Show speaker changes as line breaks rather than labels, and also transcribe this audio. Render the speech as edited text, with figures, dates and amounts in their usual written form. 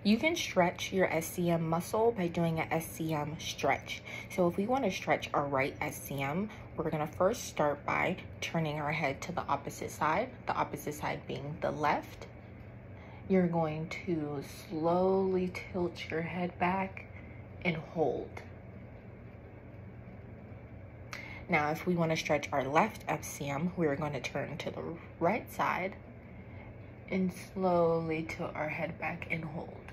You can stretch your SCM muscle by doing an SCM stretch. So if we want to stretch our right SCM, we're going to first start by turning our head to the opposite side being the left. You're going to slowly tilt your head back and hold. Now, if we want to stretch our left SCM, we're going to turn to the right side and slowly tilt our head back and hold.